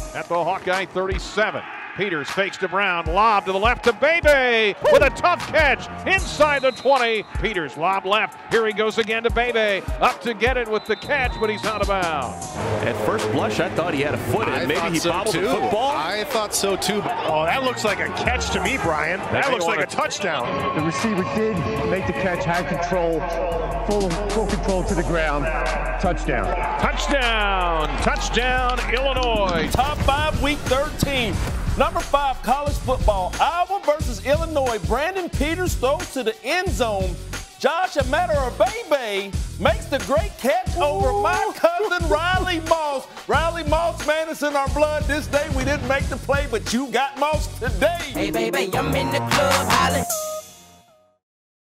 at the Hawkeye 37. Peters fakes to Brown, lob to the left to Bebe with a tough catch inside the 20. Peters lob left. Here he goes again to Bebe. Up to get it with the catch, but he's out of bounds. At first blush, I thought he had a foot in. Maybe he bobbled the football. I thought so too. Oh, that looks like a catch to me, Brian. That looks like a touchdown. The receiver did make the catch, had control, full control to the ground. Touchdown. Touchdown! Touchdown, Illinois. Top 5, week 13. Number 5, college football. Iowa versus Illinois. Brandon Peters throws to the end zone. Josh Bebe makes the great catch over my cousin Riley Moss. Riley Moss, man, it's in our blood this day. We didn't make the play, but you got Moss today. Hey, baby, I'm in the club, hollering.